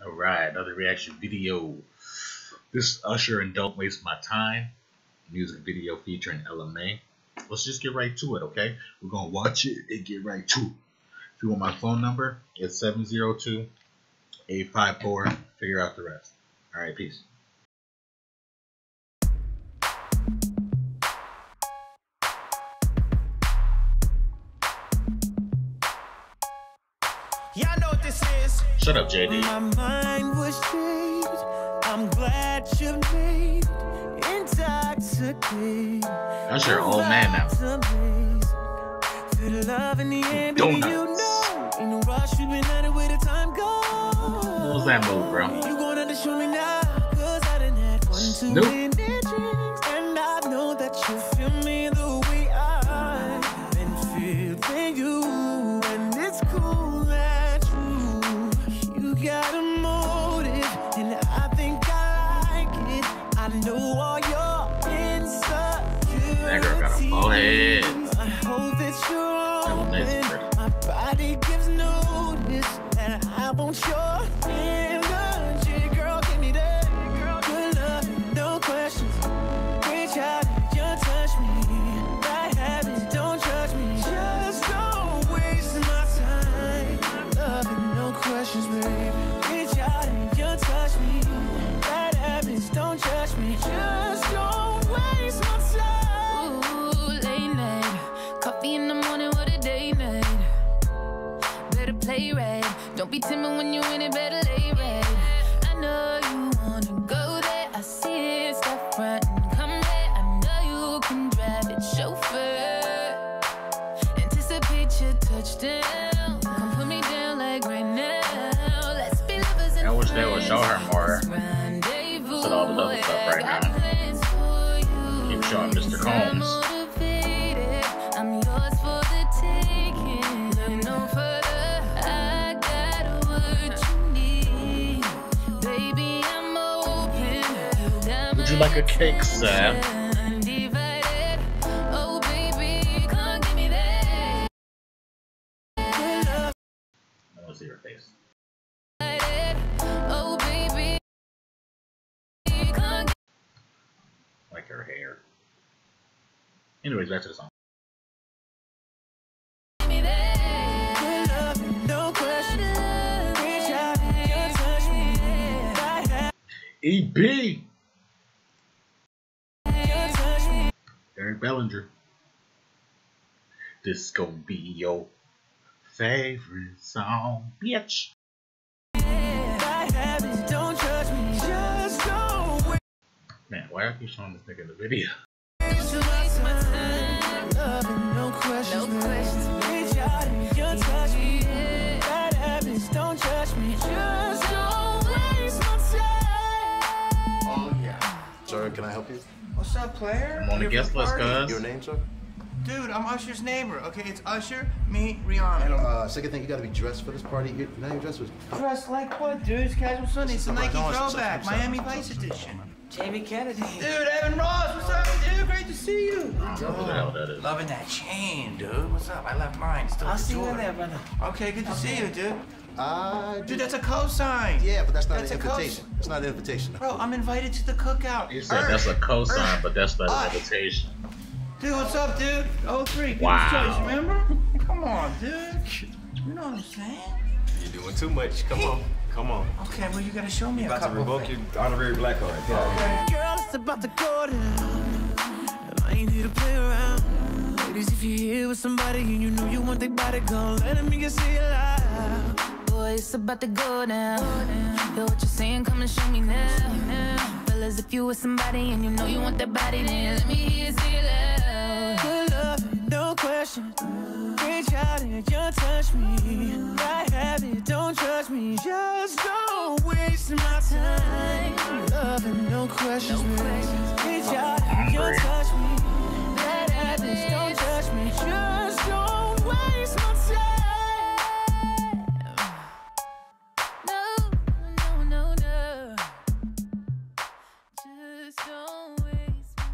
Alright, another reaction video. This is Usher and Don't Waste My Time. Music video featuring LMA. Let's just get right to it, okay? We're gonna watch it and get right to it. If you want my phone number, it's 702-854. Figure out the rest. Alright, peace. Y'all know what this is. Shut up, JD. My mind was changed. I'm glad you made it intoxicated. That's your old man now. Feel love in the end, Donuts. baby, you know. In a rush, we've been at it where the time goes. What was that move, bro? You gonna have to show me now, cause I done had one too many drinks. And I know that you feel me the way I've been feeling you. And it's cool that you got a motive, and I think I like it. I know all your insecurities. That girl got a forehead. I hope that you're Amazing. open. My body gives notice that I want your energy. Girl, give me that. Good love, no questions. Reach out and you touch me. Bad habits, don't judge me. Just don't waste my time. Love and no questions, baby. Reach out and you touch me. Bad habits, don't judge me. Just don't waste my time. Ooh, late night, coffee in the morning, what a day night. Better play right, don't be timid when you in it, better lay right. I know you wanna go there, I see it, step front and come back. I know you can drive it, chauffeur. Anticipate your touchdown, come put me down like right now. Let's be lovers and I wish they would show her more. Put all the other stuff right now. Keep showing Mr. Combs. I'm yours for the taking. Look no further. I got what you need. Baby, I'm open. Would you like a cake, Sam? Undivided. Oh, baby, come give me that. I want to see her face. Oh, baby, come Like her hair. Anyways, back to the song. give me that. Good love, no questions. Reach out and you touch me. Bad EB! habits, touch me. Eric Bellinger. This gonna be your favorite song, bitch. Bad habits, don't judge me. Just don't waste Man, why are you showing this nigga in the video? my time. Love and no questions. No questions. Reach out and you touch me. Bad habits, don't judge me. Just don't waste my time. Oh, yeah. Sir, can I help you? What's up, player? I'm on the Here guest for the list, party? cuz. Your name, sir? Dude, I'm Usher's neighbor. Okay, it's Usher, me, Rihanna. Second thing, you gotta be dressed for this party. Now you're dressed with... Dressed like what, dude? It's casual Sunday. It's a Come on, Nike come on, throwback, stop. Miami Vice edition. Jamie Kennedy. Dude, Evan Ross, what's up, dude? Great to see you. What the hell that is? Loving that chain, dude. What's up? I left mine. Still I'll at the see you door. in there, brother. Okay, good to see you, dude. Dude, Dude, that's a cosign. yeah, but that's not That's an a invitation. It's not an invitation. Bro, I'm invited to the cookout. He said that's a cosign, but that's not Ah. an invitation. Dude, what's up, dude? 03, People's Wow. Choice, remember? Come on, dude. You know what I'm saying? You're doing too much. Come on. Come on. Okay, well, you gotta show me a About to couple revoke things. your honorary black card. Girl, it's about to go down. I ain't here to play around. Ladies, if you're here with somebody and you know you want their body gone, let me get say it loud. Boy, it's about to go down. Feel what you're saying, come and show me now. Fellas, if you with somebody and you know you want that body, then let me hear you say it loud. Good love, no question. Reach out and you touch me. Bad habit, don't judge me. Just don't waste my time. Love and no questions. Reach out and you touch me. Bad habits, don't judge me. Just don't waste my time. No, no, no, no. Just don't waste my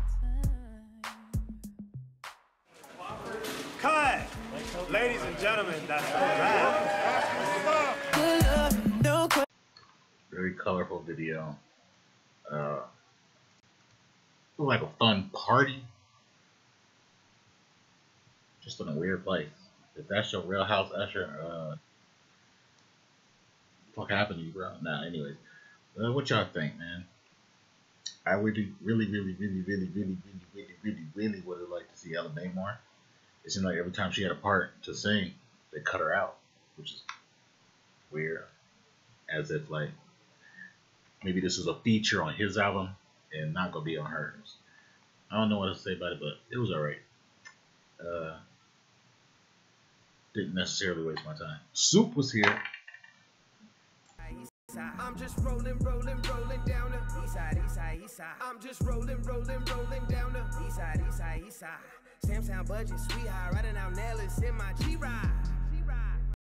time. Cut! Ladies and gentlemen, that's a wrap. Good love, no questions. colorful video. Looked like a fun party. Just in a weird place. If that's your real house, Usher, fuck happened to you, bro? Nah, anyways. What y'all think, man? I would really would have liked to see Ella Mai more. It seemed like every time she had a part to sing, they cut her out, which is weird. As if like maybe this is a feature on his album and not gonna be on hers. I don't know what to say about it, but it was alright. Didn't necessarily waste my time. Soup was here. I'm just rolling down the east side. I'm just rolling down the east side. Sam's Town budget, sweetheart, riding out Nellis in my G-Ride.